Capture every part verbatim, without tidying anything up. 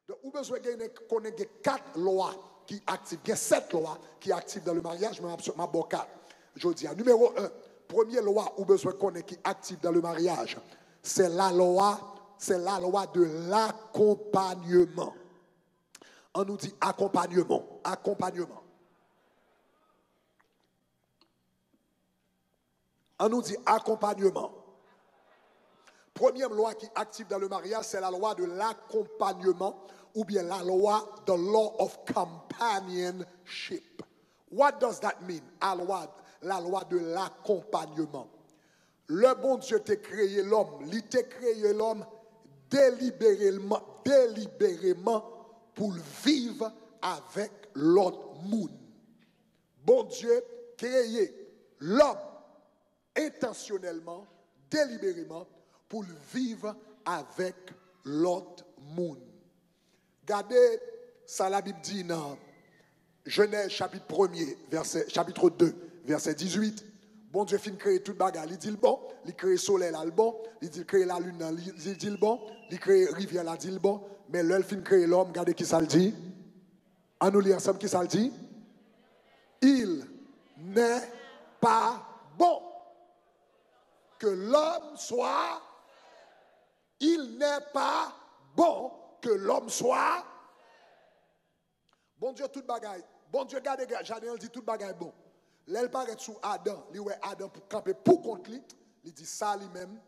Donc, vous besoin de connaître quatre lois qui activent, il y a sept lois qui activent dans le mariage, mais absolument bon quatre. Je dis, numéro un, première loi ou besoin de connaître qui active dans le mariage, c'est la loi, c'est la loi de l'accompagnement. On nous dit accompagnement, accompagnement. On nous dit accompagnement. Première loi qui active dans le mariage, c'est la loi de l'accompagnement ou bien la loi, the law of companionship. What does that mean? La loi, la loi de l'accompagnement. Le bon Dieu t'a créé l'homme, il t'a créé l'homme délibérément, délibérément pour vivre avec l'autre monde. Bon Dieu créé l'homme intentionnellement, délibérément pour vivre avec l'autre monde. Regardez, ça la Bible dit dans Genèse chapitre premier, verset, chapitre deux, verset dix-huit. Bon Dieu fin créer toute bagarre, il dit le bon, il crée le soleil là le bon, il dit créer la lune là, il dit le bon, il crée rivière là, il dit le bon, mais l'œil fin créer l'homme, regardez qui ça le dit. On nous lit ensemble qui ça le dit. Il n'est pas bon que l'homme soit, il n'est pas bon que l'homme soit. Bon Dieu, toute bagaille. Bon Dieu, regardez, Jardin dit toute bagaille bon. L'elle paraît sous Adam, lui ouais Adam pour camper pour contre lui, il dit ça lui-même,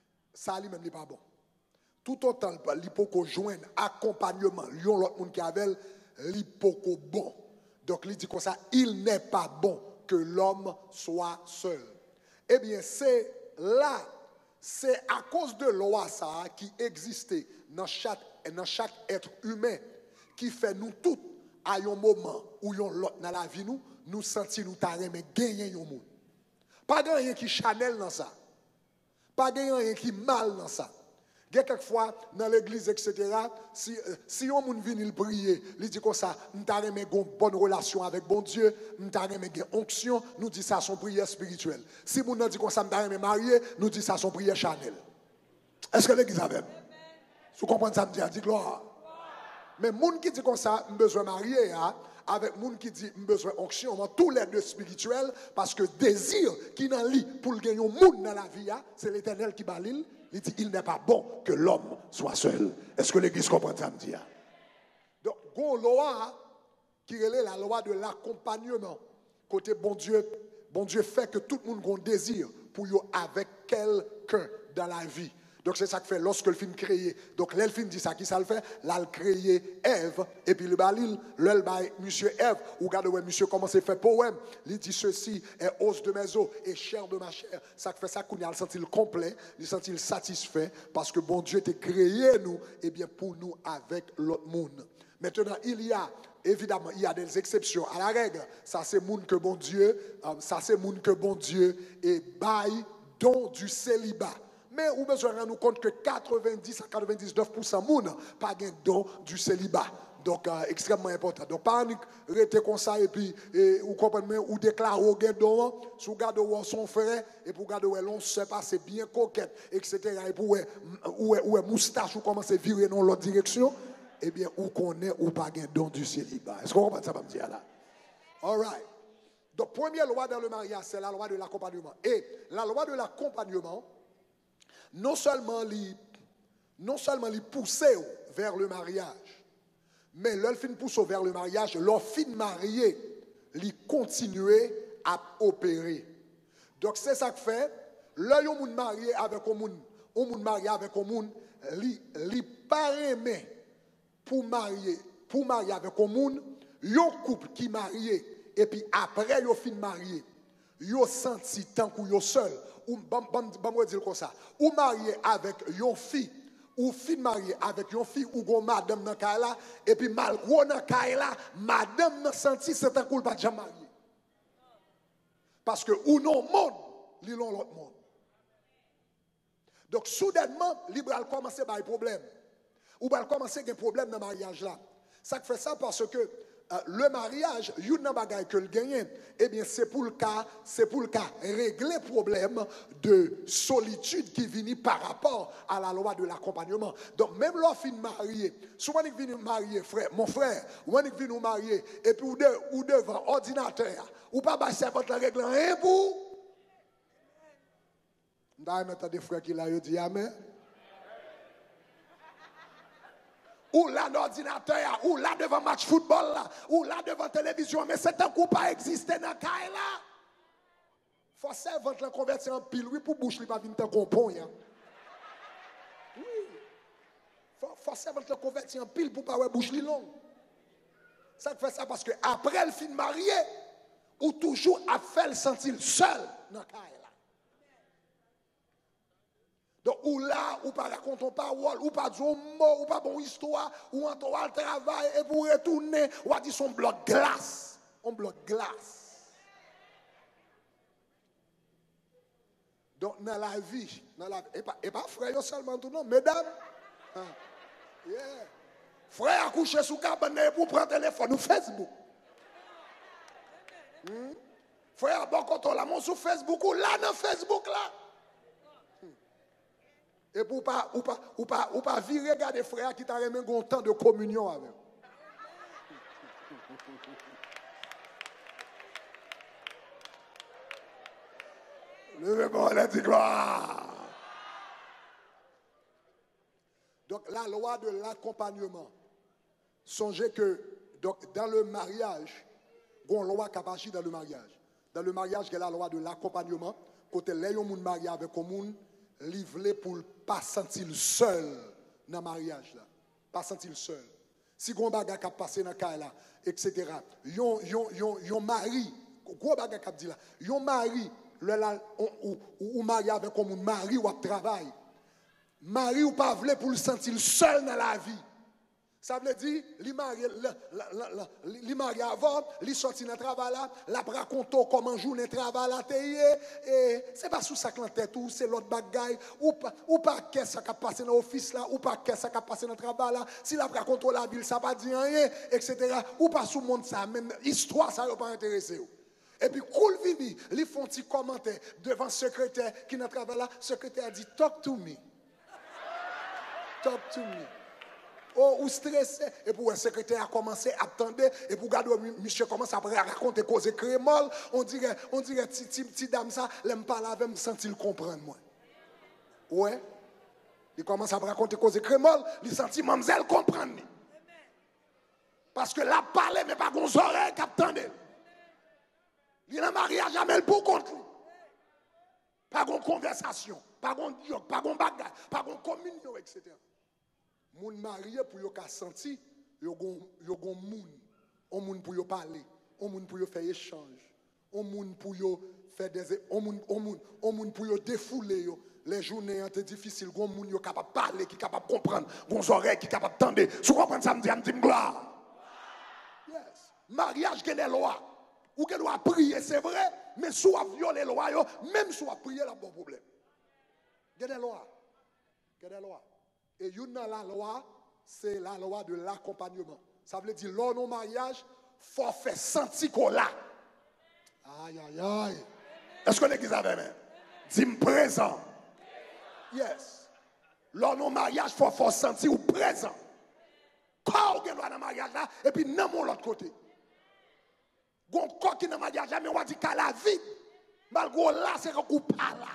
ça lui-même n'est pas bon. Tout autant il faut qu'on joigne accompagnement, lion l'autre monde qui avait, il faut qu'on bon. Donc il dit comme ça, il n'est pas bon que l'homme soit seul. Eh bien, c'est là, c'est à cause de loi ça qui existait dans chaque, dans chaque être humain qui fait nous tous à un moment où yon l'autre dans la vie nous, nous sentis nous t'arrêter mais gagner yon monde. Pas de rien qui chanel dans ça. Pas de rien qui mal dans ça. Il y a quelquefois dans l'église, et cetera, si, si on moun vient il prier, il dit comme ça, nous t'arrêter une bonne relation avec bon Dieu, nous t'arrêter une onction, nous dit ça son prière spirituelle. Si moun dit comme ça, nous t'arrêter marié, nous dit ça son prière chanel. Est-ce que l'église a même? Vous comprenez ça, me dit gloire. Mais moun qui dit comme ça, nous besoin marier, hein, avec moun qui dit besoin onction, tous les deux spirituels, parce que désir qui dans lit pour gagner un monde dans la vie, c'est l'Éternel qui balil. Il dit il n'est pas bon que l'homme soit seul. Est-ce que l'église comprend ça me dit? Donc, gon loi qui est la loi de l'accompagnement. Côté bon Dieu, bon Dieu fait que tout le monde a un désir pour y avec quelqu'un dans la vie. Donc c'est ça que fait lorsque le film créé. Donc l'elfine dit ça, qui ça le fait? Là, le créé Ève, et puis le balil, le bail, monsieur Ève, ou regardez, ouais, monsieur commence à faire poème. Il dit ceci est os de mes os et chair de ma chair. Ça fait ça qu'on a le senti le complet, le senti le satisfait, parce que bon Dieu t'a créé nous, et bien pour nous avec l'autre monde. Maintenant, il y a, évidemment, il y a des exceptions à la règle. Ça c'est monde que bon Dieu, euh, ça c'est monde que bon Dieu, et bail don du célibat. Mais on besoin de rendre compte que quatre-vingt-dix à quatre-vingt-dix-neuf pour cent moun pas gain don du célibat. Donc euh, extrêmement important. Donc pas rester comme ça et puis et, ou comprenez ou déclarer au gain don sous garde ou son frère et pour garder l'on sait pas c'est bien coquette et cetera et pour ou ou moustache ou commencer à virer dans l'autre direction eh bien ou connaît ou pas gain don du célibat. Est-ce qu'on comprend ça va me dire là? All right. Donc première loi dans le mariage c'est la loi de l'accompagnement. Et la loi de l'accompagnement non seulement les non seulement les pousser vers le mariage, mais leur fin pousser vers le mariage, leur fin marié, les continuer à opérer. Donc c'est ça que fait, là yon moun marié avec un moun, on moun marié avec un moun, li li pas aimé pour marier, pour marier avec un moun, yon couple qui marié et puis après yon fin marié, yon senti tant que yon seul. Ou bam bam bam dire comme ça ou marié avec une fille ou fille mariée avec une fille ou gon madame dans kaila et puis mal gros dans kaila madame n'a senti c'est un coup pas jamais marié parce que ou non monde li l'on l'autre monde donc soudainement libéral commencer par problème ou va commencer des problèmes dans mariage là ça fait ça parce que le mariage, il y a une bagaille que le gagne, eh bien c'est pour le cas, c'est pour le cas régler le problème de solitude qui vient par rapport à la loi de l'accompagnement. Donc même lorsqu'on finit marié, souvent on vient marier frère, mon frère, ou on vient nous marier et puis ou, de, ou devant ordinateur, ou pas passer votre règle rien pour. D'ailleurs, des frères qui l'ont dit amen. Ou là l'ordinateur, ou là devant match football, là, ou là devant télévision, mais c'est un coup pas existé dans le cas là. Faut servir la convertir en pile, oui, pour bouche, il va venir te comprendre. Oui. Faut, faut servir la convertir en pile pour pas avoir bouche long. Ça fait ça parce que après le film marié, ou toujours à faire le sentir seul dans le cas là. Donc, ou là, ou pas raconter une parole, ou pas dire un mot, ou pas bon histoire, ou en toi le travail, et pour retourner, ou a dit son bloc glace. On bloc glace. Donc, dans la vie, dans la vie, et pas, et pas frère seulement tout, non, mesdames. Hein, yeah. Frère a couché sous cabane pour prendre téléphone ou Facebook. Hmm? Frère a bon contrôle la mon sur Facebook, ou là dans Facebook là. Et pour pas ou pas ou pas ou pas virer regarder frère qui t'a remis un temps de communion avec. Levez bon la gloire. Donc la loi de l'accompagnement. Songez que donc dans le mariage, il y a une loi qui agit dans le mariage. Dans le mariage, il y a la loi de l'accompagnement. Côté les gens mariés avec un monde livré pour ne pas sentir seul dans le mariage là, pas sentir seul. Si gros bagage qui a passé dans le cas là, et cetera. Yon yon yon yon mari, gros bagage qui a dit là, yon mari, le là ou ou marié avec un mari ou à travail. Mari ou pas voulait pour le sentir seul dans la vie. Ça veut dire, li marié, li marié avant, li sorti dans le travail là, la raconte comment journée travail là, et c'est pas sous ça que tête ou c'est l'autre bagaille, ou pas, ou pas qu'est-ce qui a passé dans l'office là, ou pas qu'est-ce qui a passé dans le travail là, si la raconte la ville, ça va dire rien, et cetera. Ou pas sous le monde ça, même histoire, ça ne va pas intéresser. Et puis, cool vini, li font petit commentaire devant le secrétaire qui n'a travail là, le secrétaire a dit, talk to me. Talk to me. Oh, ou stressé, et pour le secrétaire a commencé à attendre, et pour garder, monsieur commence à raconter cause crémol, on dirait, on dirait, petit dame ça, l'aime pas là, me sentir comprendre moi. Ouais. Il commence à raconter cause crémol, il sentit mademoiselle comprendre. Parce que là, parler, mais pas gon oreilles qui attendent. Il a mariage jamais pour contre lui. Pas gon conversation, pas gon dialogue, pas gon bagarre, pas gon communion, et cetera. Moun marié pour yo ka senti yo gon yo gon moun on moun pour yo parler on moun pour yo faire échange on moun pour yo faire des on moun on moun on moun pour yo défouler yo les journées étaient difficiles gon moun yo capable parler qui capable comprendre gon oreilles qui capable tendre sou comprendre ça me dit me dit gloire. Yes, mariage que des lois ou que doit prier c'est vrai mais sou a violer loi yo même sou a prier la bon problème. Il y a des lois. Il y a des lois. Et une dans la loi, c'est la loi de l'accompagnement. Ça veut dire, lors de mariage, il faut faire sentir qu'on l'a. Aïe, aïe, aïe. Est-ce que l'église avait même? Dis-moi présent. Yes. Lors de mariage, il faut faire sentir ou présent. Quand on est dans le mariage là, et puis non, mon l'autre côté. Gon corps qui est dans le mariage là, mais on va dire qu'à la vie, malgré là, c'est un coup pas là.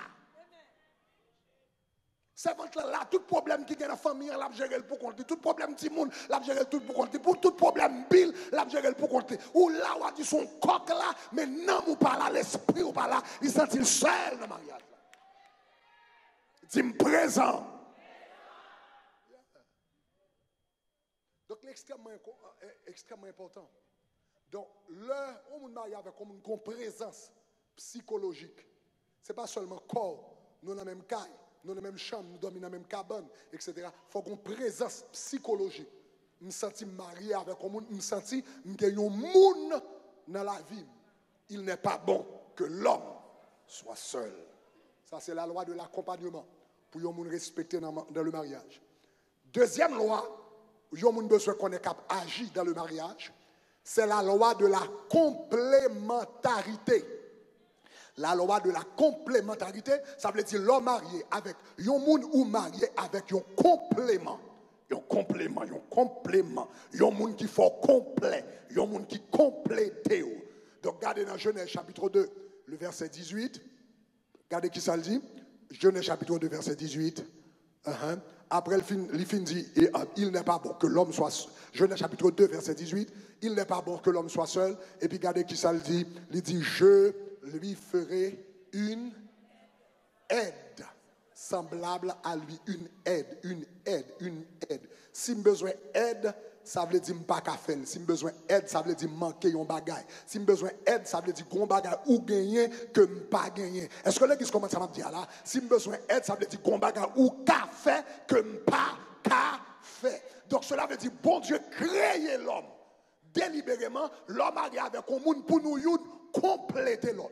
C'est là, tout problème qui est dans la famille, l'a géré pour compter. Tout problème petit monde, l'a géré tout pour compter. Pour tout problème bill, l'a géré pour compter. Ou là, on a dit son coq là, mais non, ou pas là, l'esprit ou pas là, il sentit seul dans le mariage. Dis-moi présent. Yeah. Donc, l'extrêmement extrêmement important. Donc, là, on marie avec une présence psychologique. Ce n'est pas seulement corps, nous dans la même caille. Nous dans la même chambre, nous dormons dans la même cabane, et cetera. Il faut qu'on présence psychologique. Je me sens marié avec un monde, je me sens que j'ai un monde dans la vie. Il n'est pas bon que l'homme soit seul. Ça, c'est la loi de l'accompagnement pour un monde respecté dans, dans le mariage. Deuxième loi, un monde besoin qu'on est capable d'agir dans le mariage, c'est la loi de la complémentarité. La loi de la complémentarité, ça veut dire l'homme marié avec un monde ou marié avec un complément. Un complément, un complément. Un monde qui fait complet. Un monde qui complète. Donc, regardez dans Genèse chapitre deux, le verset dix-huit. Regardez qui ça le dit. Genèse chapitre deux, verset dix-huit. Uh-huh. Après, il fin dit, il n'est pas bon que l'homme soit seul. Genèse chapitre deux, verset dix-huit. Il n'est pas bon que l'homme soit seul. Et puis, regardez qui ça le dit. Il dit, je lui ferai une aide semblable à lui. Une aide, une aide, une aide. Si j'ai besoin d'aide, ça veut dire pas qu'à faire. Si j'ai besoin d'aide, ça veut dire manquer un bagage. Si j'ai besoin d'aide, ça veut dire qu'on bagage ou gagner que pas gagner. Est-ce que l'église commence à me dire là? Si j'ai besoin d'aide, ça veut dire qu'on bagage ou qu'a fait que pas qu'a fait. Donc cela veut dire bon Dieu créer l'homme. Délibérément, l'homme arrive avec un monde pour nous compléter l'autre.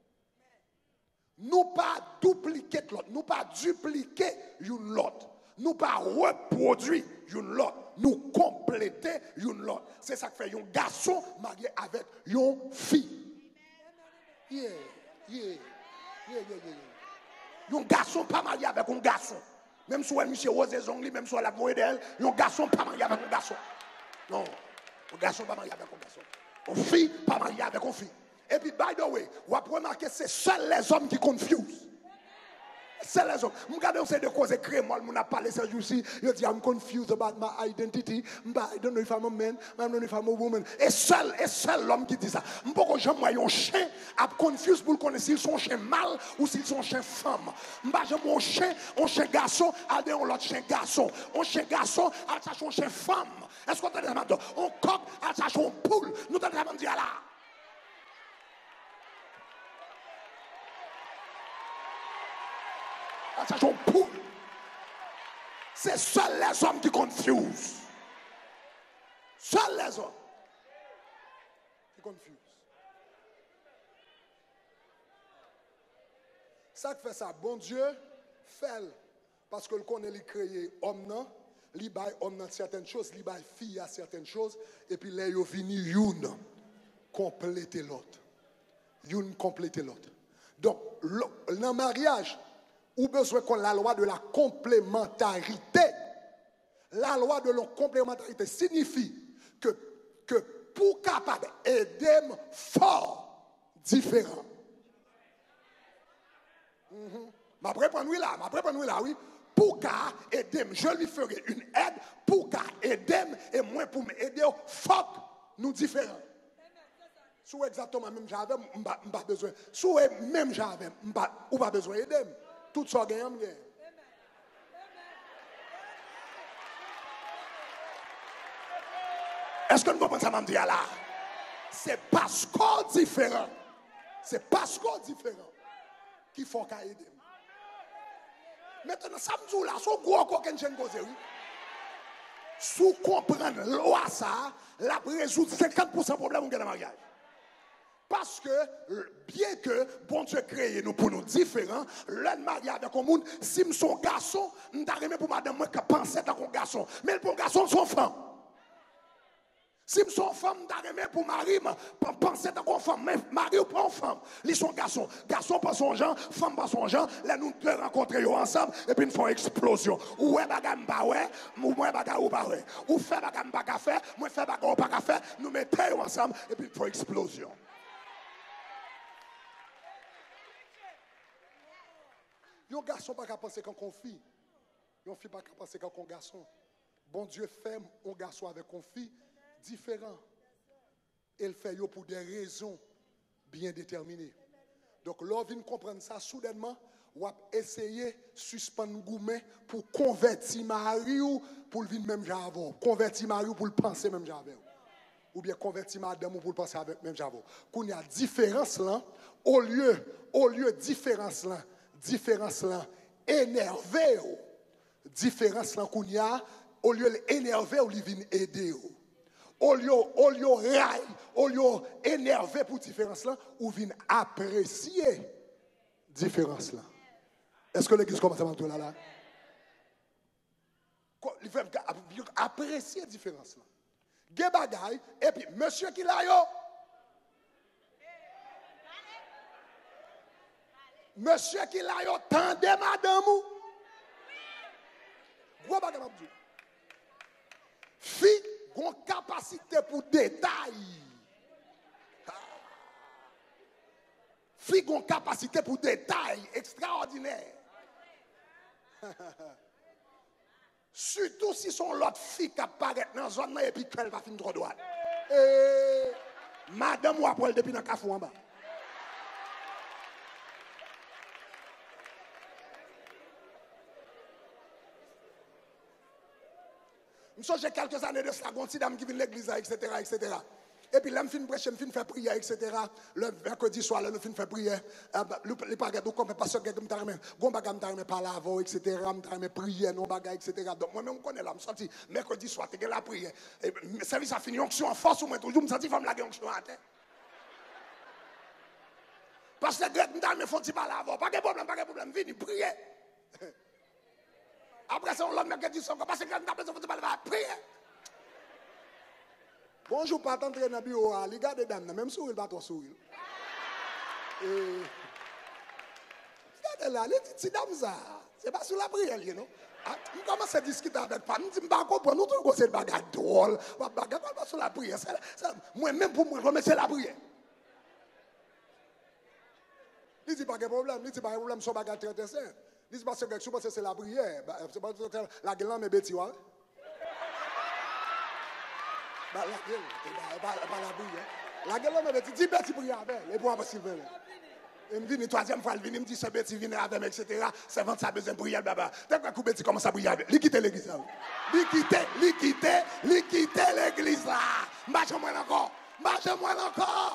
Nous pas dupliquer l'autre, nous pas dupliquer l'autre, nous pas reproduire l'autre, nous compléter l'autre. C'est ça que fait un garçon marié avec une fille. Yeah, yeah, yeah, yeah, yeah. Un garçon pas marié avec un garçon. Même si monsieur Rose Zongli, même si la voix d'elle, un garçon pas marié avec un garçon. Non, un garçon pas marié avec un garçon. Une fille pas mariée avec une fille. Et puis, by the way, vous avez remarqué que c'est seuls les hommes qui confusent. C'est les hommes. Je regarde aussi de causes créées. Moi, je parlé ce jour-ci. Je dis, I'm confused about my identity. I don't know if I'm a man. I don't know if I'm a woman. Et seul, et seul l'homme qui dit ça. Je ne sais pas si un chien a confus pour connaître s'ils sont chien mâle ou s'ils sont chien femme. Je ne sais pas un chien, un chien garçon, a un autre chien garçon. Un chien garçon, a un chien femme. Est-ce qu'on t'a dit ça? Un coq, a un poule. Nous t'avons dit là. C'est seuls les hommes qui confusent. Seuls les hommes qui confusent. Ça qui fait ça, bon Dieu fait parce que le connaît les créé homme non, li bail homme dans certaines choses, li bail fille à certaines choses et puis là yo vini une compléter l'autre. Une compléter l'autre. Donc dans le mariage ou besoin qu'on la loi de la complémentarité. La loi de la complémentarité signifie que, que pour capable aider fort différent. Ma mm-hmm. Prépare nous là, ma prépare nous là, oui. Pour qu'à aider, je lui ferai une aide pour qu'à aider et moi pour m'aider fort nous différents. Si exactement même j'avais, pas besoin. Si même j'avais, ou pas besoin d'aider. Tout ça gagne. Est-ce que nous comprenons ça, m'en dire là? C'est parce qu'on est différent. C'est parce qu'on est différent qu'il faut qu'à aider. Maintenant, ça me dit là, son gros coquin de cause, oui. Si vous comprenez la loi, ça, la résout cinquante pour cent problème de mariage. Parce que, bien que bon Dieu crée nous pour nous différents, l'un marié avec un monde, si je suis un garçon, je ne suis pas pour madame moi qui pense à un garçon. Mais pour un garçon, c'est une femme. Si je suis une femme, je ne suis pas pour mari, penser à une femme. Mais mari ou pas une femme. Ils sont garçons. Garçon pas son genre, femme pas son genre. Là, nous deux rencontrer ensemble et puis nous faisons explosion. Ou est bagam pas ouais, ou moi bagam ou pas ouais. Ou fait bagam pas qu'à faire, moi fait bagam pas qu'à faire. Nous mettons ensemble et puis nous faisons explosion. Un garçon pas qu'à penser qu'un fille. Un fille pas qu'à penser qu'un garçon. Bon Dieu fait un garçon avec une fille différent. Il fait pour des raisons bien déterminées. Donc, l'on vient comprendre ça soudainement, ou essayer de suspendre gourmet pour convertir Marie ou pour le vivre même j'avais. Convertir Marie pour le penser même j'avais. Ou bien convertir madame pour le penser avec même j'avais. Qu'on y a différence là, au lieu, au lieu différence là, différence là, énervé. Différence là qu'on y a, au lieu d'énerver, on vient aider. Au lieu, au lieu rail, au lieu énervé pour différence là, on vient apprécier différence là. Est-ce que l'église commence à m'entendre là là? Il faut apprécier différence là. Ge bagay, et puis monsieur qui l'a yo. Monsieur qui l'a yo, tendez madame ou. Gros bagay m'a dit. Fille, gon capacité pour détail. Fille, gon capacité pour détail extraordinaire. Surtout si son l'autre fille qui apparaît dans la zone et puis qu'elle va finir trop droite. Et madame ou après depuis dans le café en bas. J'ai quelques années de cela, une dame qui vient de l'église, et cetera, et cetera. Et puis là, je finis prêcher, je finis faire prière, et cetera. Le mercredi soir, là, je finis faire prière. Les bagages, donc, comme parce que je me parle avant, et cetera. Je me prier, non bagages, et cetera. Donc, moi-même, je connais là, je me sens mercredi soir, tu as la prière. Le service a fini, onction en force, moi, toujours, je me sens femme la onction à terre. Parce que je me font parler avant, pas de problème, pas de problème, viens prier. Après ça, on l'a mercredi soir, parce que je me font parler avant, prier. Bonjour, pas t'entrer dans le bureau, les gars de dames, même sourire, pas trop sourire. Et. Regardez là, les petites dames, ça. C'est pas sur la prière, non? Je commence à discuter avec pas. Je ne dis pas comprendre, nous trouvons que c'est une bagarre drôle. Une bagarre pas sur la prière. Moi-même, pour moi, c'est la prière. Il dit pas de problème, il dit pas de problème, son bagarre très très simple. Il dit parce que c'est la prière. La gueule, mais bêtise, ouais. Bah, la gueule, pas la prière. La gueule, mais bêtise, dis bêtise prière avec elle. Et pour moi, Sylvain. Il me dit, une troisième fois, il vient, il me dit, ce bêtise vient avec, et cetera. C'est vendre sa besoin de prière, baba. Dès que coup bêtise commence à prier avec, il quitte l'église. Il quitte, il quitte, il quitte l'église là. Marche-moi encore, marche-moi encore.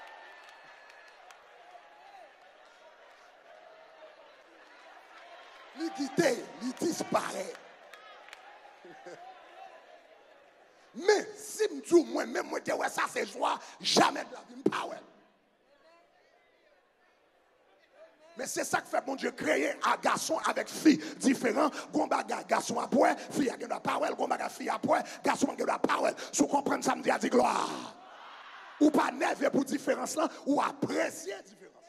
Il quitte, il disparaît. Mais si je dis moi-même, moi, ouais, ça c'est joie, jamais de la vie, pas ouais. Mais c'est ça que fait mon Dieu créer un garçon avec fille différent. Gomba garçon à poil, fille à la parole, gomba fille à poil, garçon à la parole. Si vous comprenez ça, me dit à dire gloire. Ou pas nerveux pour différence là, ou apprécier différence.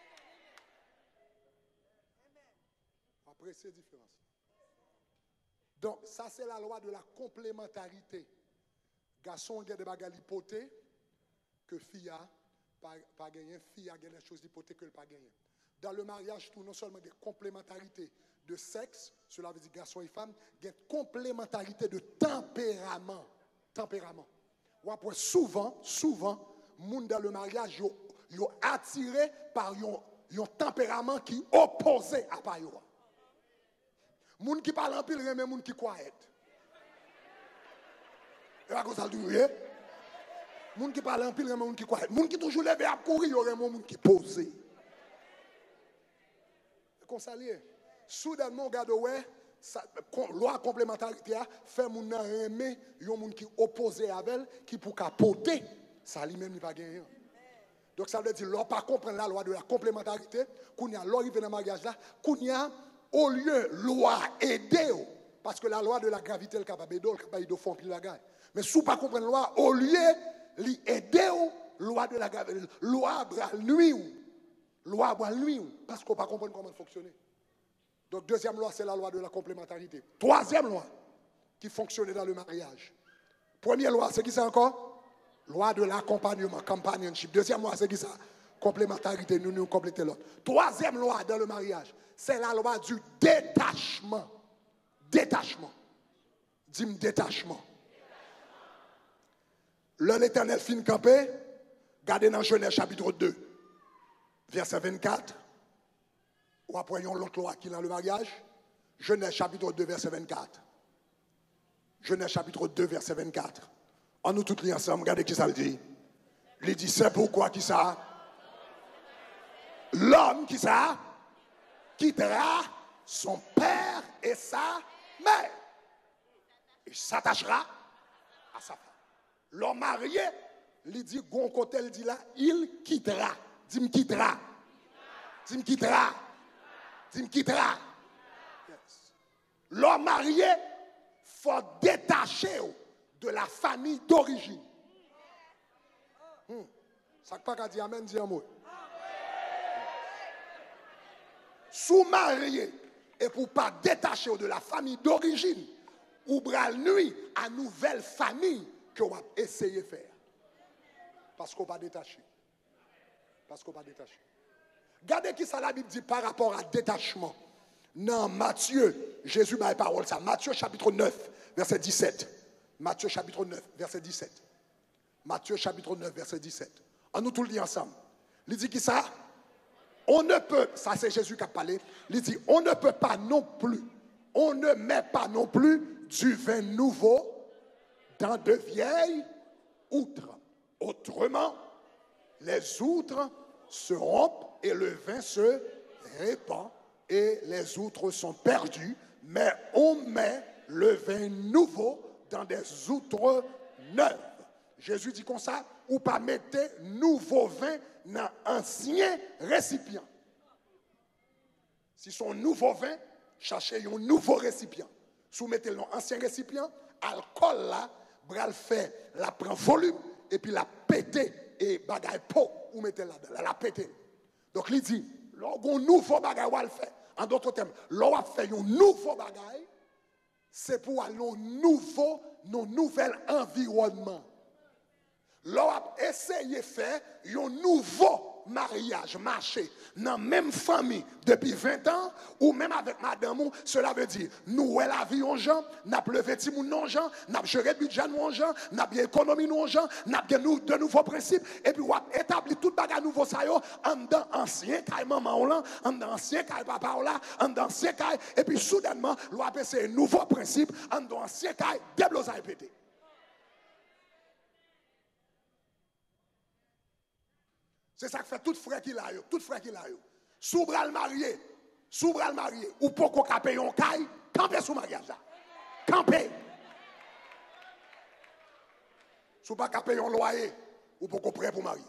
Apprécier différence. Donc ça c'est la loi de la complémentarité. Garçon a des bagages hypothèques que fille a pas gagné, fille a des choses hypothèques que pas gagné. Dans le mariage, tout non seulement des complémentarités de sexe, cela veut dire garçon et femme, il y a une complémentarité de tempérament. Tempérament. Ou après, souvent, souvent, monde dans le mariage, ils sont attirés par un tempérament qui est opposé à par eux. Monde qui parle en pile, mais monde qui quiet. Et là, comme ça, le dit, monde qui parle en pile, mais monde qui quiet. Monde qui toujours levé à courir, il y aurait un monde qui posé. Consalier. Soudainement, regarde, ouais, loi complémentarité fait mon aimer yon moun qui opposé avec elle, qui pour capoter, ça lui même il pas gagner. Donc ça veut dire l'on pas comprendre la loi de la complémentarité, qu'on y a l'arrivée dans le mariage là, qu'on y a au lieu loi aider parce que la loi de la gravité elle capable d'aider, capable de faire pile la gagne. Mais si pas comprendre la loi au lieu li aider loi de la gravité, loi bra nuit. Loi va nuire parce qu'on ne peut pas comprendre comment fonctionner. Donc, deuxième loi, c'est la loi de la complémentarité. Troisième loi qui fonctionne dans le mariage. Première loi, c'est qui ça encore? Loi de l'accompagnement, companionship. Deuxième loi, c'est qui ça? Complémentarité, nous nous complétons l'autre. Troisième loi dans le mariage, c'est la loi du détachement. Détachement. Dis-moi détachement. L'un l'Éternel fin campé, gardez dans Genèse chapitre deux. Verset vingt-quatre, ou après l'autre loi qui est dans le mariage, Genèse chapitre deux, verset vingt-quatre. Genèse chapitre deux, verset vingt-quatre. On nous tous les ensemble, regardez qui ça le dit. Il dit, c'est pourquoi qui ça? L'homme qui ça? Quittera son père et sa mère. Il s'attachera à sa femme. L'homme marié, il dit, gon côté, il dit là, il quittera. Dis me quittera. Dis me quittera. Dis me quittera. Yes. L'homme marié, il faut détacher de la famille d'origine. Hmm. Ça ne peut pas dire amen, dire un mot. Sous marié et pour pas détacher de la famille d'origine, ou bral nuit à nouvelle famille que vous essayez de faire. Parce qu'on pas détaché. Parce qu'on pas détaché. Regardez qui ça la Bible dit par rapport à détachement. Non, Matthieu, Jésus m'a parole ça. Matthieu chapitre neuf, verset dix-sept. Matthieu chapitre neuf, verset dix-sept. Matthieu chapitre neuf, verset dix-sept. On nous tout le dit ensemble. Il dit qui ça? On ne peut, ça c'est Jésus qui a parlé, il dit on ne peut pas non plus, on ne met pas non plus du vin nouveau dans de vieilles outres. Autrement, les outres se rompent et le vin se répand et les outres sont perdues, mais on met le vin nouveau dans des outres neuves. Jésus dit comme ça, ou pas mettez nouveau vin dans ancien récipient. Si son nouveau vin, cherchez un nouveau récipient. Soumettez-le dans ancien récipient, alcool là, bral fait, la prend volume, et puis la pété, et bagaille peau, ou mettez là-dedans, la, la pété. Donc il dit, lorsqu'on nouveau bagaille, on le fait. En d'autres termes, lorsqu'on fait un nouveau bagaille, c'est pour aller un nouveau, un nouvel environnement. L'on essayé de faire un nouveau mariage, marché, dans la même famille depuis vingt ans, ou même avec madame, cela veut dire, nous, la vie en gens, nous avons levé petit monde en gens, nous avons géré le budget en gens, nous avons économie en gens, nous avons de nouveaux principes, et puis on a établi tout le bagage nouveau, ça y est, en dans ancien caille maman là, en dans ancien caille papa là, en dans ancien caille, et puis soudainement, l'on a un nouveau principe, en dans ancien caille, des blosailles pété. C'est ça que fait tout frère qui l'a, tout frère qui l'a. Sous bras le marié, sous bras le marié, ou pour qu'on paye un caille, campez sous mariage là. Campez. Sous pas payer un loyer, ou pour qu'on prêt pour marier.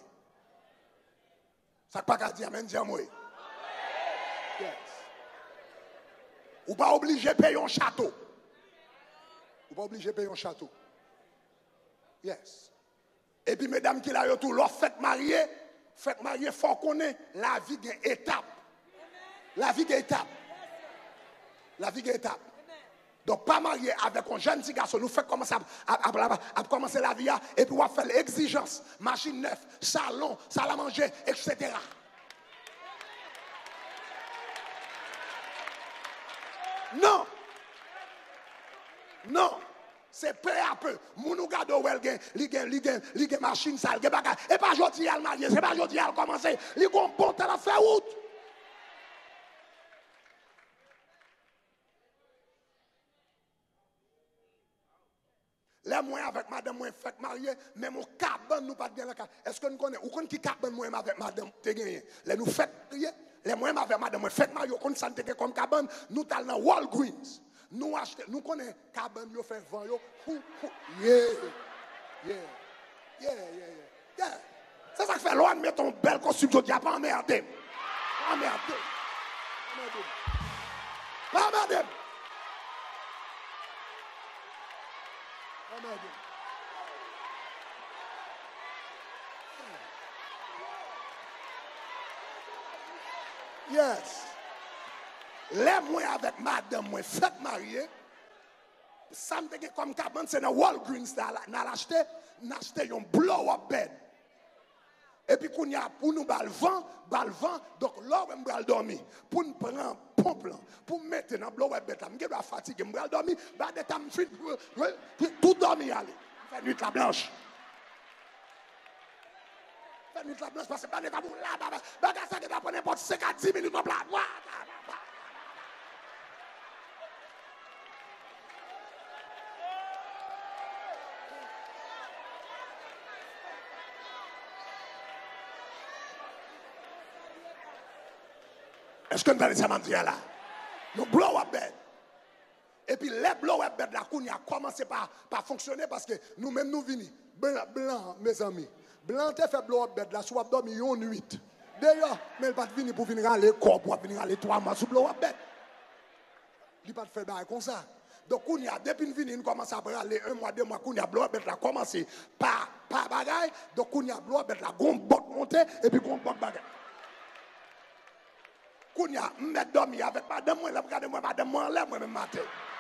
Ça pas qu'à dire, amen, dire moi. Yes. Ou pas obligé de payer un château. Ou pas obligé de payer un château. Yes. Et puis mesdames qui l'a tout, leur fête mariée. Faites marier, il faut qu'on ait la vie d'une étape. La vie d'une étape. La vie d'une étape. Donc, pas marier avec un jeune petit garçon, nous faisons commencer à, à, à, à commencer la vie, et puis on va faire l'exigence, machine neuve, salon, salle à manger, et cetera. Non. Non. C'est peu à peu. Mounou gado wel gen, li gen, li gen, li gen machine sale, gen bagay. Et pas jodi al marié, c'est pas jodi al commencer. Li gon bon temps à faire route. Les moyens avec madame moi fait marié, mais mon cabane nous pas bien là. Est-ce que nous connaissons ou connaissons qui cabane moi avec madame te gagné. Les nous fait marié, les moyens avec madame moi fait marié, on s'en te comme cabane, nous tal dans Walgreens. Nous achetons, nous connaissons cabane, nous fait vent, yo, yeah, yeah, yeah, yeah, yeah. C'est ça qui fait l'on met ton bel costume, je dis pas emmerder. Pas emmerder. Pas emmerder. Pas emmerder. Yes. Les moyens avec madame, moi, faites marier. Ça me dit comme cabane, c'est dans Walgreens, dans l'acheter, n'acheter un blow-up bed. Et puis, qu'on y a pour nous, bal vent, bal vent, donc là, on va dormir. Pour nous prendre pompe, pour mettre dans le blow-up bed, je vais fatiguer, je vais dormir, je vais tout dormir. Faire nuit la blanche. Faire nuit la blanche, parce que pas de tabou là, bagarre ça qui va prendre n'importe cinq à dix minutes en plat. Est-ce que nous allons dire ça là? Nous blow up bed. Et puis les blow up bed, la cour a commencé par, par fonctionner parce que nous-mêmes nous venons. Blanc, blanc, mes amis. Blanc, tu fait blow up bed là, soit dormi une nuit. D'ailleurs, mais il pas venir pour venir à l'école, pour venir à l'étoile, moi, sous blow up bed. Il pas fait bail comme ça. Donc, on y a, depuis que nous commence à aller un mois, deux mois, on y a bloc, a commencé par, par bagaille. Donc, on y a bloc, la gomme bot monter, et puis on bot bagaille. On y a, m'met dormi avec madame, moi, regardez moi, madame, moi, là, moi, même matin.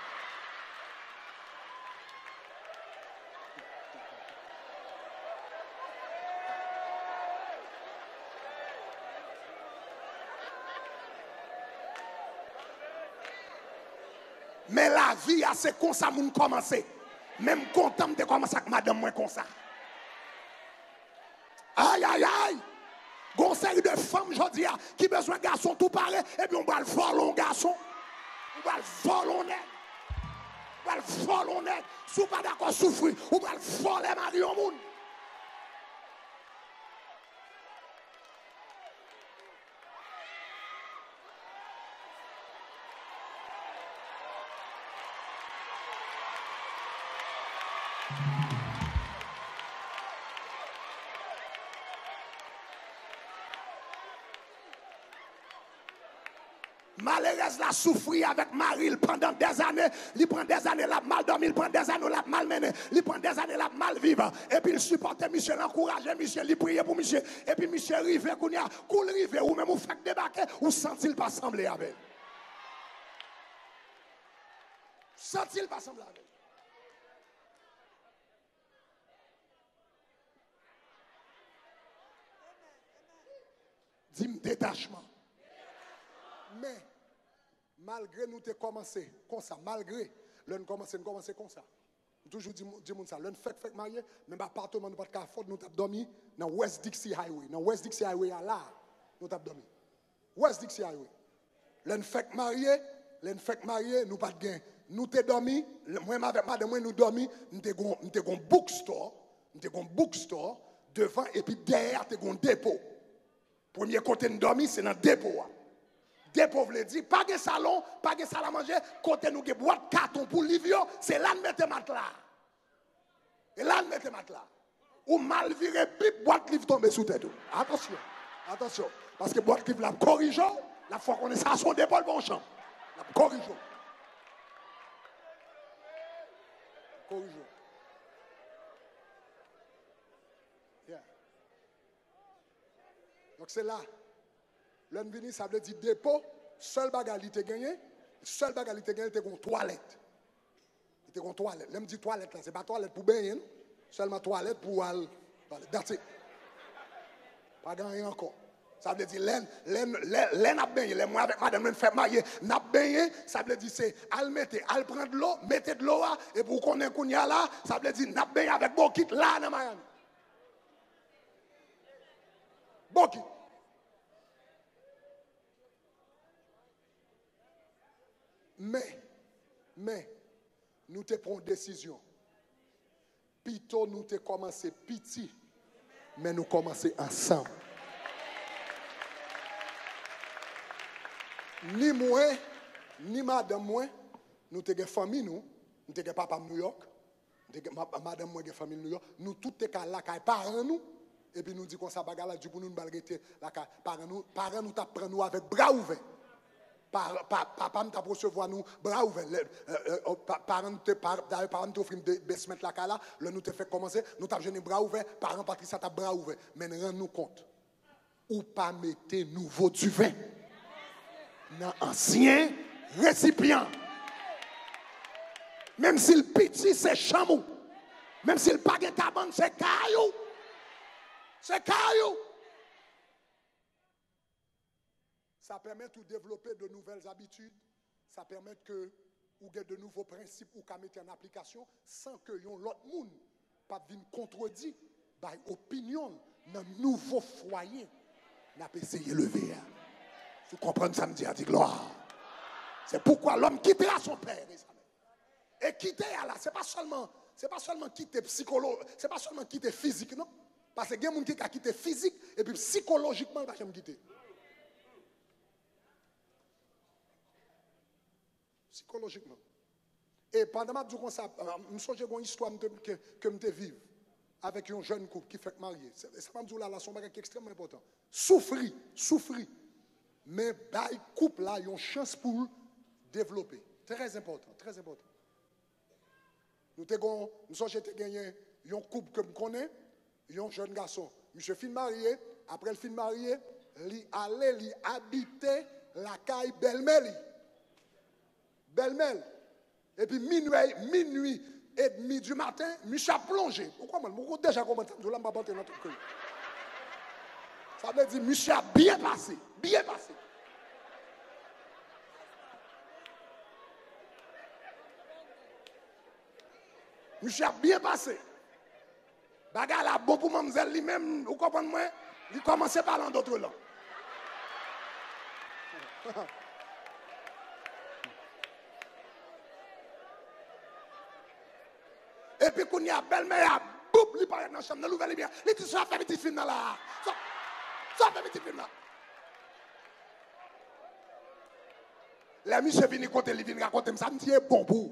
Mais la vie, c'est comme ça que commencer. Même content de commencer avec madame, moi, comme ça. Aïe, aïe, aïe. Conseil de femmes, je dis, qui besoin de garçon tout pareil, et puis on va le voler un garçon. On va le voler un nègre. On va le voler un nègre. Si vous pas d'accord souffrir, on va le voler mari au monde. Malheureuse la souffrir avec Marie pendant des années, il prend des années la mal dormir, il prend des années la mal mener, il prend des années la mal vivre. Et puis il supporte Michel, encourage Michel, il prie pour Michel. Et puis Michel rive, qu'on y a, cool rive, ou même vous faites débarquer, ou sent-il pas sembler avec? Sent-il pas sembler avec? Dis-moi détachement. Mais, malgré nous, tu commencé comme ça, malgré, nous commençons commencer comme ça. Toujours dis ça, nous fait fait marié, même appartement nous pas de fort, nous avons dormi dans West Dixie Highway. Dans West Dixie Highway là, nous avons dormi. West Dixie Highway. Nous fait marié, nous fait marié, nous pas de gain. Nous t'ai dormi, moi avec madame moi nous dormi, nous t'ai gon nous t'ai gon bookstore, nous t'ai gon bookstore devant et puis derrière t'ai gon dépôt. Premier côté nous dormi, c'est dans dépôt. Des pauvres dit, pas de salon, pas de salle à manger, côté nous, boîte carton pour livre, c'est là de mettre matelas. Et là de mettre matelas. Ou mal viré, pipe, boîte livre tombe sous tête. Attention, attention. Parce que boîte livre la corrige, la fois qu'on est ça, son d'épaule, bon champ. La corrige. Corrige. Yeah. Donc c'est là. L'un vini, ça veut dire dépôt, seul bagalité gagné, seul bagalité gagné, c'est une toilette. C'est une toilette. L'un dit toilette là, c'est pas toilette pour baigner, seulement toilette pour aller. That's it. Pas gagné encore. Ça veut dire, l'un, l'un, l'un n'a baigné, l'un moi avec madame, l'un fait marier, n'a baigné, ça veut dire, c'est, al mettez, al prendre de l'eau, mettez de l'eau là, et pour qu'on ait qu'on y a là, ça veut dire, n'a baigné avec Bokit là, dans Miami. Bokit. Mais, mais, nous te prenons une décision. Plutôt nous te commencé petit, mais nous commençons ensemble. Ni moi, ni madame moi, nous te une famille nous, nous te papa New York, madame moi une famille New York, nous tous te là kay parents nous et puis nous dit qu'on ça bagarre là du pour nous balgiter la parents nous, parents nous t'apprend nous avec bras ouverts. Papa nous t'a recevoir nous bras ouverts. Parents nous t'offrent des baissements la là, là nous te fait commencer, nous t'a jeune bras ouverts, parents Patricia t'a bras ouverts. Mais rends-nous compte, ou pas mettez nouveau du vin dans ancien récipient. Même si le petit c'est chamou, même si le pas de taban c'est caillou, c'est caillou. Ça permet de développer de nouvelles habitudes, ça permet que ou get de nouveaux principes ou qu'à mettre en application sans que yon l'autre monde pas vienne contredire by opinion dans nouveau foyer n'a pas essayé lever. Vous comprenez ça me dit à dire gloire. C'est pourquoi l'homme quittera son père et sa mère. Et quitter là, c'est pas seulement c'est pas seulement quitter psychologue, c'est pas seulement quitter physique non, parce que il y a des gens qui a quitté physique et puis psychologiquement il va jamais quitter. Psychologiquement. Et pendant ma vie comme ça, je songe une histoire que que me vivre avec un jeune couple qui fait marier. Ça m'a dit là, là son bagage extrêmement important. Souffrir, souffrir. Mais bail couple là, ils ont chance pour développer. Très important, très important. Nous avons gagné un couple que je connais, un jeune garçon. Monsieur fin marié, après le fin marié, il allait, il habitait la caille Belle-Mel. Belle-Mel. Et puis minuit, minuit et demi du matin, Monsieur a plongé. Pourquoi moi, je déjà commencé, je ne vais pas battre notre cœur. Ça veut dire, Monsieur a bien passé, bien passé. Monsieur a bien passé. Bagarre là, bon pour mademoiselle lui-même, vous comprenez moi? Il commençait par l'un d'autre langue. Et puis quand il y a belle-mère, boum, il paraît dans la chambre, dans l'ouvert bien. Il dit, ça fait petit film là. Ça fait petit film là. Les monsieur viennent côté, ils viennent raconter, ça me dit bon pour.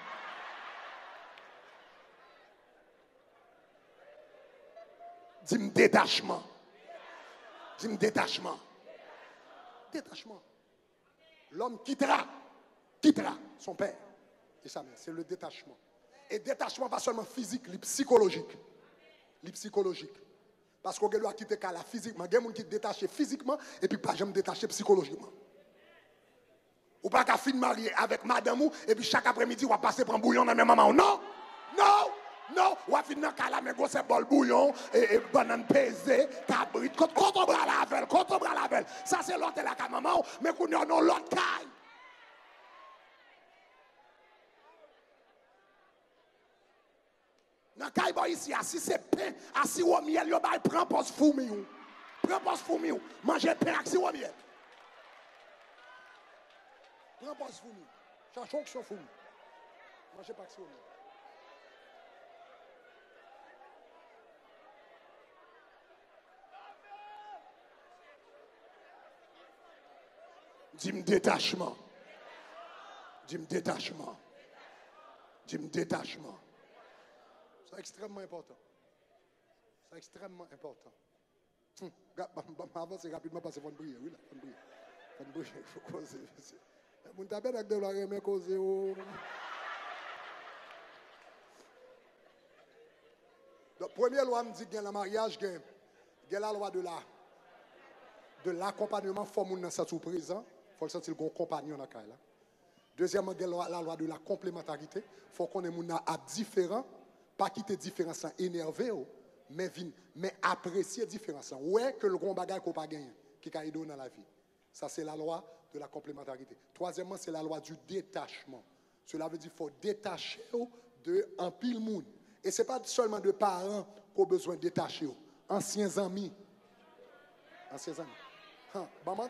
Dis-moi détachement. Dis-moi détachement. Détachement. L'homme quittera, quittera son père et sa mère. C'est le détachement. Et détachement pas seulement physique, mais psychologique. Les psychologique. Parce qu'on doit quitter la physiquement. Il y a des gens qui sont détachés physiquement et puis pas jamais détachés psychologiquement. Ou pas qu'à fin de marier avec madame ou et puis chaque après-midi on va passer pour un bouillon dans mes mamans. Non, non, non. Ou à fin de la mais go c'est bol bouillon et, et banane pesée, cabrit, contre bras la velle, contre bras la velle. Ça c'est l'autre la ka maman, mais qu'on y a l'autre caille. Dans caille boy ici, si c'est pain, assis au miel, yo bay prend poste fourmi ou. Prend poste fourmi ou. Manger pain assis au miel. Prends pas ce fourmi. Cherchons que son fourmi. Mangez pas que c'est au miel. Dis-moi détachement. Dis-moi détachement. Dis-moi détachement. C'est extrêmement important. C'est extrêmement important. Hum, avance rapidement parce qu'il faut briller. Oui, là, faut briller. Faut briller. Il faut causer. Vous n'avez pas de la remettre causer. La première loi me dit que le mariage, il y a la loi de la de l'accompagnement formé dans cette surprise. Il faut sentir qu'on compagnon dans la caille. Deuxièmement, il y a la loi de la complémentarité. Il faut qu'on ait à différent, pas quitter différence énervé, mais mais apprécier différence. Ouais que le grand bagage qu'on pas gagner, qui a aidé dans la vie. Ça c'est la loi de la complémentarité. Troisièmement, c'est la loi du détachement. Cela veut dire qu'il faut détacher de un pile monde. Et ce n'est pas seulement de parents qui ont besoin de détacher. Anciens amis. Anciens amis. Hein,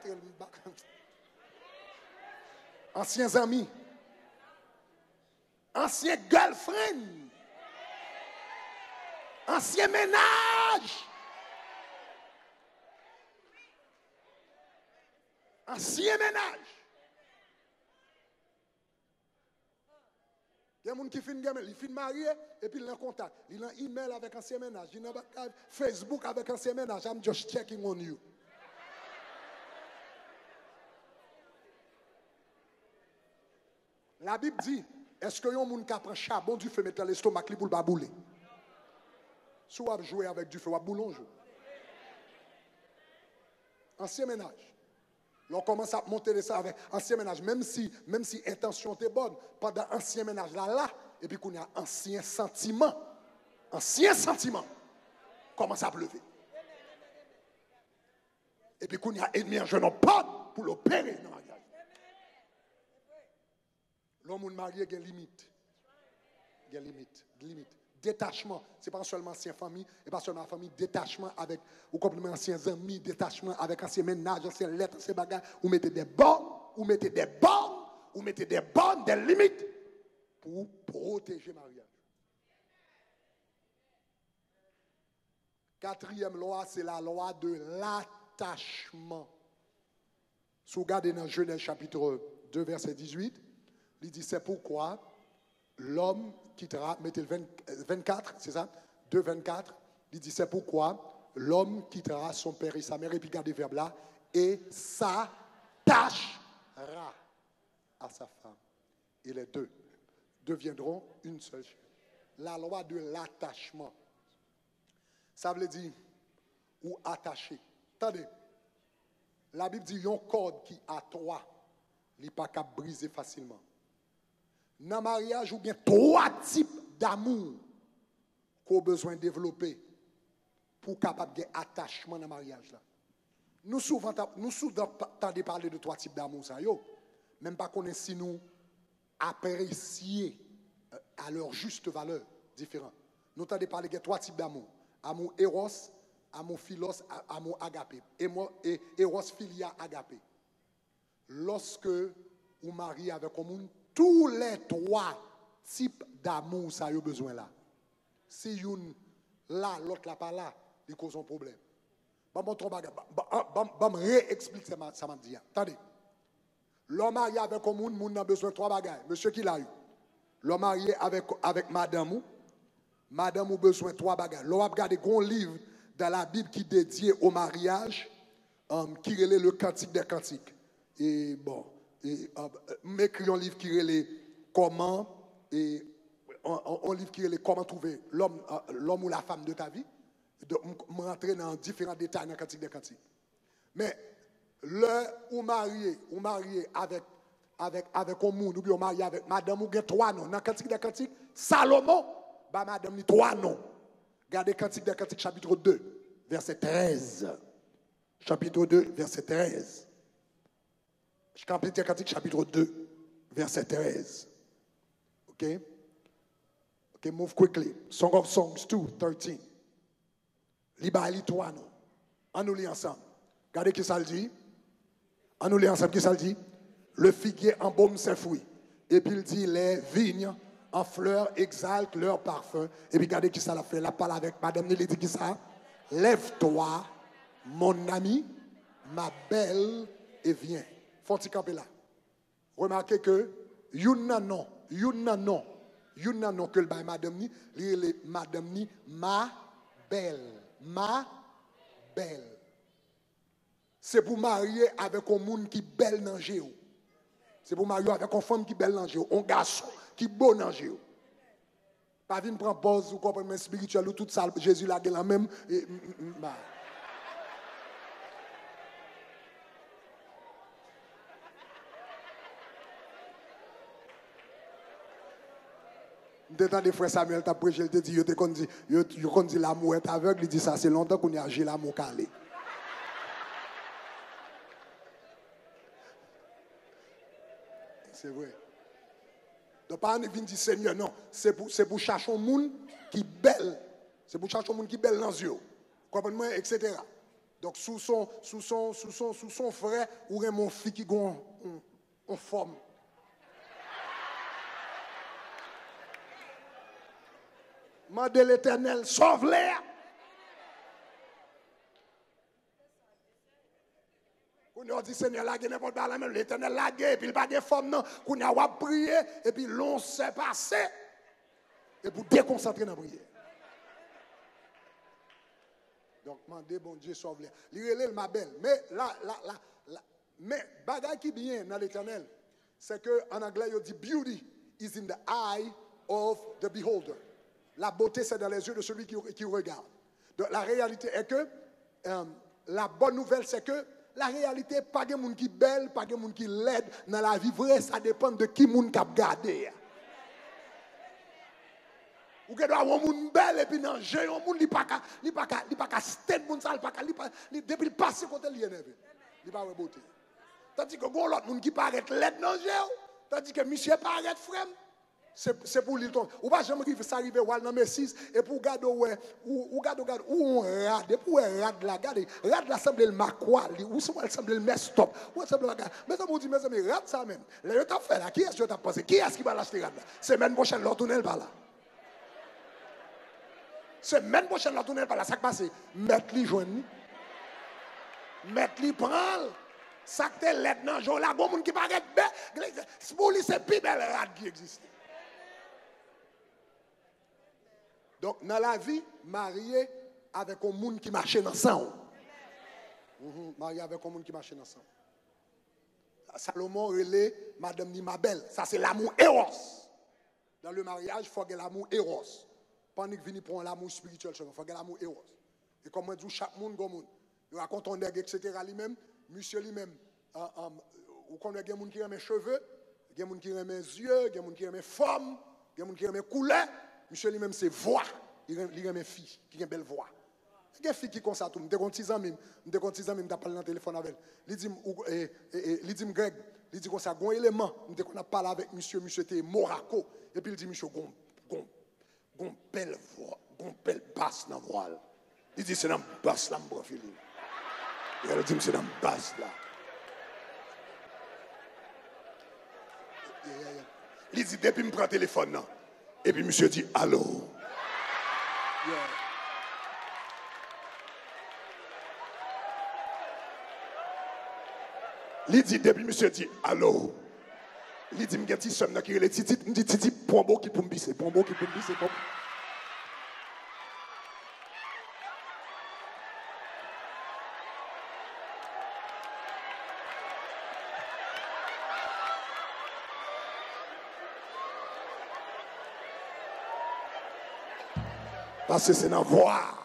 anciens amis. Anciens girlfriend. Ancien ménage. Ancien ménage. Il y a des gens qui finissent ils finissent mariés et puis ils ont contact. Ils ont email avec ancien ménage. Ils ont Facebook avec ancien ménage. I'm just checking on you. La Bible dit, est-ce que y a un monde qui prend charbon du feu mettre dans l'estomac pour le babouler? Si vous jouez avec du feu, vous boulon jouer. Ancien ménage. On commence à monter ça avec ancien ménage, même si même si intention était bonne, pendant ancien ménage là là, et puis qu'on y a ancien sentiment, ancien sentiment, commence à pleuver. Et puis qu'on y a ennemi un jeune homme pas pour l'opérer dans la mariage. L'homme marié a une limite, il y a une limite, une limite. Détachement, ce n'est pas seulement ancienne famille, et pas seulement famille, détachement avec, ou complètement anciens amis, détachement avec anciens ménages, anciens lettres, anciens bagages, ou mettez des bornes, ou mettez des bornes, ou mettez des bornes, des limites, pour protéger le mariage. Quatrième loi, c'est la loi de l'attachement. Si vous regardez dans Genèse chapitre deux, verset dix-huit, il dit, c'est pourquoi l'homme quittera, mettez le vingt-quatre, c'est ça, deux, vingt-quatre, il dit, c'est pourquoi l'homme quittera son père et sa mère, et puis regardez le verbe là, et s'attachera à sa femme. Et les deux deviendront une seule chair. la loi de l'attachement. Ça veut dire, ou attaché. Attendez, la Bible dit, il y a un corde qui a trois, il n'est pas qu'à briser facilement. Dans le mariage, ou bien trois types d'amour qu'on a besoin de développer pour capable de attachement dans le mariage. Là. Nous souvent, nous souvent entendons parler de trois types d'amour, ça, yo. Même pas qu'on si nous apprécier à leur juste valeur différente. Nous entendons parler de trois types d'amour. Amour éros, amour philos, amour agapé. Et éros philia agapé. Lorsque vous mariez avec un monde, tous les trois types d'amour, ça a besoin là. Si une là, l'autre là pas là, il cause un problème. Bon, bon, trop bagage. Bon, bon, réexplique ça, ça m'a dit. Attendez. L'homme marié avec un monde, le monde a besoin de trois bagages. Monsieur qui l'a eu. L'homme marié avec, avec madame, madame a besoin de trois bagages. L'homme a regardé un livre dans la Bible qui est dédié au mariage, um, qui relève le cantique des cantiques. Et bon, et um, m'écrit un livre qui relève comment, et un, un livre qui relève comment trouver l'homme, uh, l'homme ou la femme de ta vie. De rentrer dans différents détails dans le cantique des cantiques. Mais le ou marié, ou marié avec avec avec un monde, ou bien marié avec madame ou bien trois noms dans le cantique des cantiques, Salomon, bah madame ni trois noms. Regardez cantique des cantiques chapitre deux, verset treize. Chapitre deux, verset treize. Cantique des cantiques chapitre deux, verset treize. OK? OK, move quickly. Song of Songs two, thirteen. Libali toi non. On nous lit ensemble. Regardez qui ça le dit. On nous lit ensemble qui ça le dit. Le figuier embaume ses fruits. Et puis il dit les vignes en fleurs exaltent leur parfum. Et puis regardez qui ça l'a fait. La parle avec madame il dit qui ça. Lève-toi, mon ami, ma belle, et viens. Faut-il camper là. Remarquez que yuna non, yuna non, yuna non que le bail madame ni, li madame ni ma belle. Ma belle. C'est pour marier avec un monde qui est belle dans Géo. C'est pour marier avec une femme qui est belle dans Géo. Un garçon qui est beau dans Géo. Pas venir prendre pause ou comprendre spirituel ou tout ça. Jésus l'a la même. Et, bah. Quand des frères Samuel t'a prêché, il te dit, il te dit, il dit l'amour est aveugle, il dit ça, c'est longtemps qu'on a agi l'amour calé. C'est vrai. Donc, pas venir dire Seigneur, non, c'est pour, c'est pour chercher un monde qui est belle. C'est pour chercher un monde qui est belle dans les yeux. Comprenez-moi, et cetera. Donc, sous son, sous son, sous son, sous son frère, ou mon fils qui a une forme. Mandez l'Éternel, sauve-les. Quand on dit Seigneur, la n'importe quoi, même l'Éternel la et puis il pas de forme, non. Quand on a prié, et puis l'on s'est passé. Et pour déconcentrer dans la prière. Donc, mandez, bon Dieu, sauve-les. Lirez-les, ma belle. Mais là, là, là, là. Mais, bagaille qui bien dans l'Éternel, c'est qu'en anglais, il dit beauty is in the eye of the beholder. La beauté, c'est dans les yeux de celui qui, qui regarde. Donc, la réalité est que, euh, la bonne nouvelle, c'est que, la réalité, pas de monde qui est belle, pas de monde qui l'aide dans la vie vraie, ça dépend de qui monde qui a gardé. Ou que doit un monde belle et puis non, j'ai un monde qui pas ni pas ni pas stand monde ça, pas depuis le passé côté il énervé. Il pas de beauté. Tandis que gon l'autre monde qui paraît l'aide dans j'ai, tandis que monsieur paraît frère. C'est c'est pour lui ton. Ou pas jamais arriver ça arriver wal dans Messis et pour garder ouais ou garder garder ou on rade pour rade la garder rade la semble le macquois ou ça semble le mess stop ou semble la mais ça me dit mes amis rade ça même le t'a fait là qui est-ce que tu as pensé qui est-ce qui va l'acheter rade là semaine prochaine l'autre tourner par là semaine prochaine l'autre tourner par là ça passe mettre li joindre mettre li prendre ça que l'aide dans jour là bon monde qui paraît belle pour lui c'est plus belle rade qui existe. Donc, dans la vie, marié avec un monde qui marche ensemble. Mm-hmm. Marié avec un monde qui marche ensemble. Salomon relait Madame ni ma belle. Ça, c'est l'amour éros. Dans le mariage, il faut que l'amour éros. Pendant que vini pour l'amour spirituel, il faut que l'amour éros. Et comme on dit, chaque monde, comme monde. Il raconte un nègre, et cetera lui-même, monsieur lui-même, euh, euh, ou qu'on a des gens qui aiment mes cheveux, des gens qui aiment mes yeux, des gens qui aiment mes formes, des gens qui aiment mes couleurs. Monsieur lui-même, c'est voix. Il aime mes filles, qui ont une belle voix. Il y a des filles qui font ça tout. Je suis dix ans, je suis ans, je parlé dans le téléphone avec elle. Il dit, Greg, il dit comme ça, un élément, je parlé avec monsieur, monsieur était Moraco. Et puis il dit, monsieur, gon, gon, gon belle voix, gon belle basse dans la voile. Il dit, c'est dans la basse là, mon frère. Il dit, c'est dans la basse là. Il dit, depuis que je prends le téléphone, et puis monsieur dit, allô. Yeah. Il dit, depuis monsieur dit, allô. Il dit, je suis un qui est titi, je dis, titi, pour un beau qui peut me bisser, pour un beau qui peut me bisser. Parce que c'est dans la voix.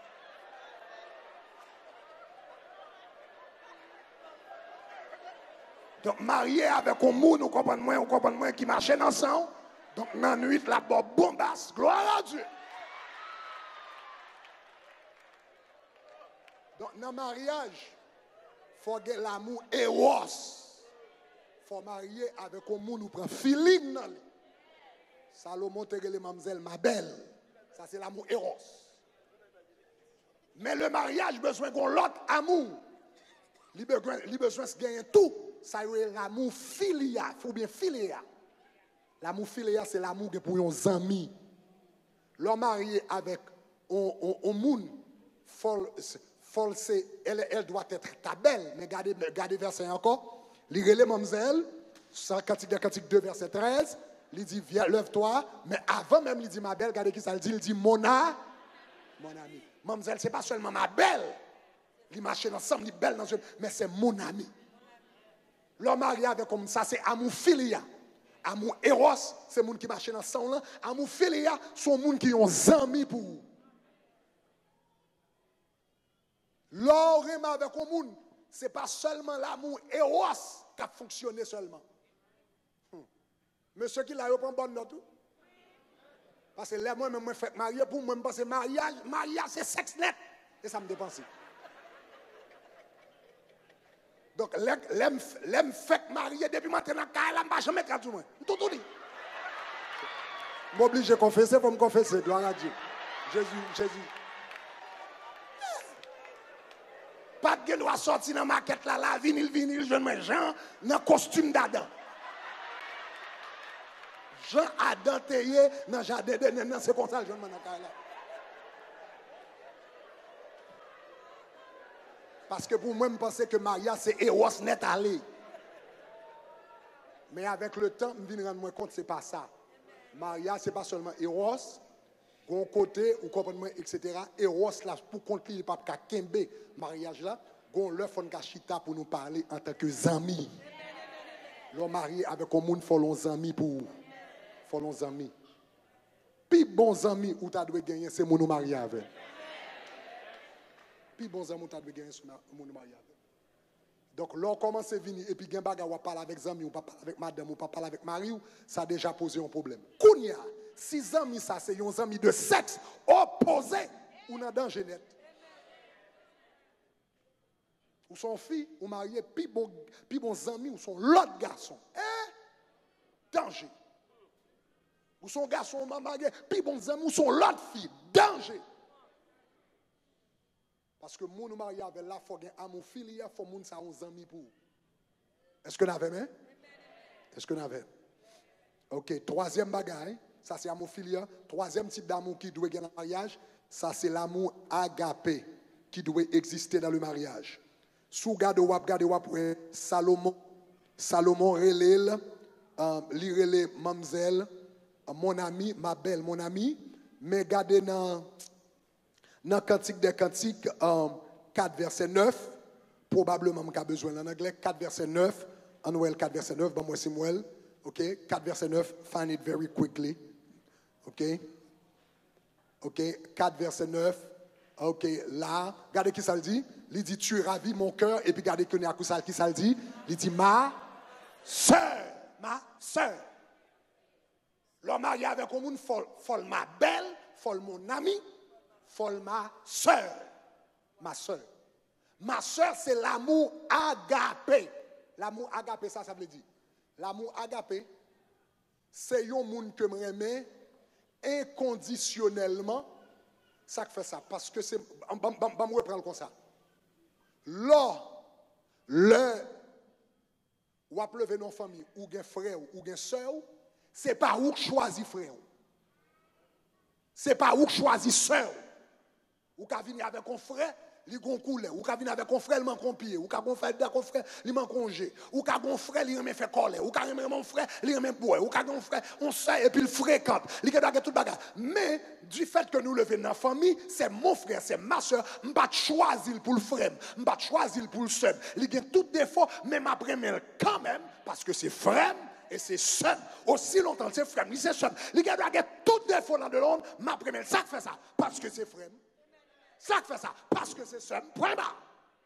Donc, marié avec un monde, on comprend moins, on comprend moins qui marche ensemble. Donc, dans la nuit, la bombasse. Gloire à Dieu. Donc, dans le mariage, il faut que l'amour éros. Il faut marier avec un monde qui prend feeling dans lui. Salomon te les mademoiselle, ma belle. Ça, c'est l'amour éros. Mais le mariage, besoin qu'on l'autre amour. Il a besoin de gagner tout. Ça y est l'amour filia. Il faut bien filia. L'amour filia, c'est l'amour pour nos amis. L'homme marié avec un monde, elle, elle doit être ta belle. Mais regardez, regardez verset encore. Lirez les mademoiselles, Cantique Cantique deux, verset treize. Il dit, viens, lève-toi. Mais avant même, il dit, ma belle, regardez qui ça, il dit, il dit, mon ami. Mon ami. Mademoiselle, ce n'est pas seulement ma belle. Il marche ensemble, il est belle dans une, mais c'est mon ami. L'homme marié avec comme ça, c'est amour filia. Amour éros, c'est les gens qui marchent ensemble. Amour filia, c'est les gens qui ont amis pour vous. L'homme avec un monde, ce n'est pas seulement l'amour éros qui a fonctionné seulement. Hum. Monsieur qui l'a eu pour bonne note. Parce que là, moi, je fais marier pour moi, parce que mariage, mariage, c'est sexe net. Et ça me dépense. Donc, l'aime fait marier depuis maintenant, je ne vais jamais faire tout le monde. Tout, tout dit. Je m'oblige à confesser, il faut me confesser. Gloire à Dieu. Jésus, Jésus. Pas de gueule doit sortir dans la maquette là, la vinyle, vinyle, je me Jean, dans le costume d'Adam. Jean Adam Théier, dans le jardin de Nénan, c'est comme ça, je me dans là. Parce que pour moi, je pense que Maria, c'est Eros net aller. Mais avec le temps, je me rendre compte que ce n'est pas ça. Maria, ce n'est pas seulement Eros, bon côté, ou complètement, et cetera. Eros, là, pour continuer, pas qu'à Kembe, mariage là, on leur fait un chita pour nous parler en tant que amis. L'homme marié avec un monde, il faut nos amis pour faut nos amis. Puis bons amis, où tu dois gagner, c'est mon marié avec. Puis bons amis, où tu dois gagner, c'est mon marié avec. Donc, l'on commence à venir, et puis, il baga ou parler avec amis, ou pas parler avec madame, ou pas parler avec mari, ça a déjà posé un problème. Kounia, si amis, ça, c'est un ami de sexe opposé, ou dans danger net. Ou son fille, ou marié, puis bon, puis bons amis, ou son l'autre garçon. Eh? Danger. Ou son garçon, ou marié, puis bons amis, ou son l'autre fille. Danger. Parce que mon marié avec la faut un amour filial, il faut moun ça aux amis pour. Est-ce que vous avez même? Est-ce que vous avez? OK, troisième bagaille, ça c'est amour filial. Troisième type d'amour qui doit gagner dans le mariage, ça c'est l'amour agapé qui doit exister dans le mariage. Sous garde wap garde wap Salomon, Salomon relèle, euh, li relèle mamzelle, euh, mon ami, ma belle, mon ami, mais gardez dans dans Cantique des Cantiques, euh, quatre verset neuf, probablement on a besoin en anglais, quatre verset neuf, en Noël quatre verset neuf, bon moi c'est Samuel, ok, quatre verset neuf, find it very quickly. Ok? Ok, quatre verset neuf. Ok, là, regardez qui ça le dit. Il dit, tu ravis mon cœur. Et puis regardez qui ça qui ça le dit. Il dit, ma soeur. Ma soeur. L'homme marié avec un monde folle, folle ma belle, folle mon ami, folle ma soeur. Ma soeur. Ma soeur, c'est l'amour agapé. L'amour agapé, ça, ça veut dire. L'amour agapé, c'est un monde que je aime inconditionnellement. Ça fait ça. Parce que c'est. Je vais reprendre comme ça. Là, le. Ou à pleuver dans la famille, ou un frère, ou un soeur, c'est pas où choisir frère. C'est pas où choisir soeur. Ou qu'à venir avec un frère, il gon couleur. Ou qu'à venir avec un frère, il manque un pied. Ou qu'à venir avec un frère, il manque un jet. Ou qu'à un frère, il remet fait colère. Ou qu'à un frère, il remet bois. Ou qu'à un frère, on sait et puis il fréquente. Il doit tout bagage. Mais du fait que nous levons dans la famille, c'est mon frère, c'est ma soeur. Je ne vais pas choisir pour le frère. Je ne vais pas choisir pour le soeur. Il y a tout défaut, mais je prends quand même parce que c'est frère. Et c'est seul. Aussi longtemps que c'est frère, c'est seul. Il y a tout défaut dans de l'homme, ma première. Ça fait ça. Parce que c'est frère. Ça fait ça. Parce que c'est seul. Point barre.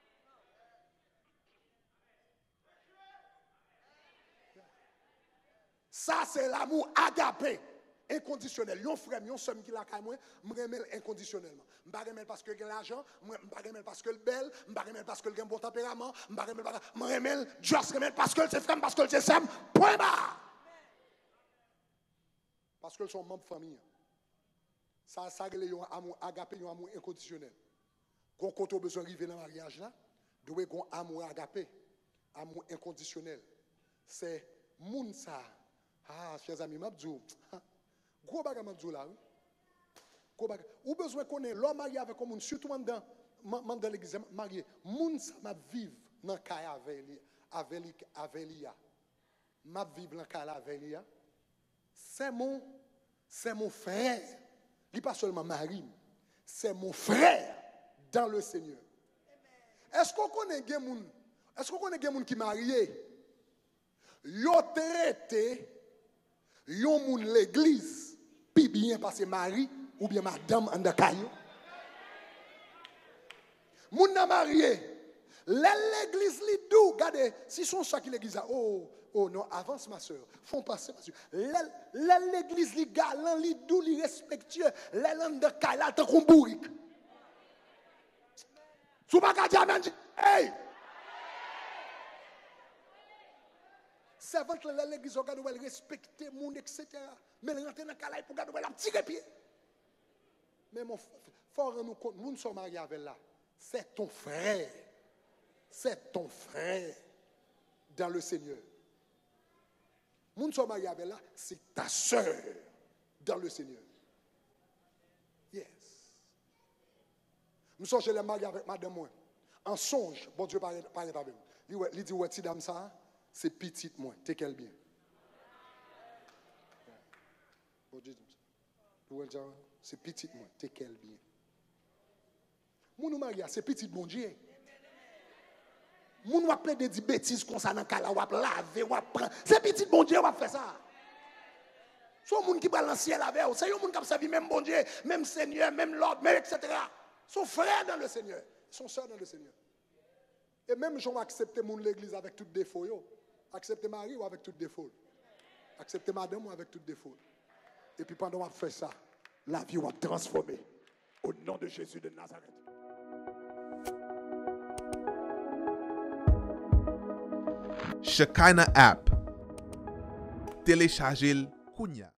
Ça, c'est l'amour agapé. Inconditionnel. Yon frère, yon somme qui l'a caille moi, m'remel inconditionnellement. M'pa remel parce que il a l'argent, m'pa remel parce que le belle, m'pa remel parce que il a un bon tempérament, m'pa remel m'remel juste remel parce que c'est frère, parce que c'est sam. Point barre. Parce que sont membres de famille. Ça ça relè yon amour agapé, yon amour inconditionnel. Quand on a besoin d'arriver dans le mariage là, doit yon amour agapé, amour inconditionnel. C'est moun ça. Ah, chers amis, m'abdou. Gros bagage m'abdou là. Gros bagage. Ou besoin qu'on ait l'homme marié avec un monde, surtout dans dans l'église marié. Moun ça m'a vivre dans kay avec avec avec lia. M'a vivre dans kay avec lia. C'est mon c'est mon frère. Il pas seulement mari, c'est mon frère dans le Seigneur. Est-ce qu'on connaît des moun? Est-ce qu'on connaît des moun qui marié? Yo traité yon moun l'église pi bien parce mari ou bien madame en de caillou. Moun nan marié, l'église li dou, regardez, si son ça qui l'église a, oh oh non, avance ma soeur, font passer ma soeur. L'église li galant, li dou, li respectueux, l'élan de caillou tant qu'on bourrique. Sou pas ka di amen, hey! C'est vrai que l'église regarde elle respecter monde et cetera. Mais elle rentre dans la pour garder elle tirer pied. Mais mon faut rendre nous compte, nous sommes mariés avec là. C'est ton frère. C'est ton frère dans le Seigneur. Nous sommes mariés avec là, c'est ta sœur dans le Seigneur. Yes. Nous sommes chez les mariés avec madame moi. En songe, bon Dieu parle avec nous. Il dit ouais, ti dame ça. C'est petite moi, t'es qu'elle bien. C'est petite moi, t'es qu'elle bien. Mon Maria, c'est petite bon Dieu. Mon va plein de bêtises comme ça dans la wap laver, wap prendre. C'est petite bon Dieu wap faire ça. Son monde qui va dans le ciel avec, c'est un monde qui servi même bon Dieu, même Seigneur, même Lord, même et cetera. Son frère dans le Seigneur, son soeur dans le Seigneur. Et même j'ont accepté mon l'église avec tout défaut yo. Accepter mari ou avec tout défaut. Accepter madame ou avec tout défaut. Et puis pendant qu'on fait ça, la vie va transformer. Au nom de Jésus de Nazareth. Shekinah app. Téléchargez-le.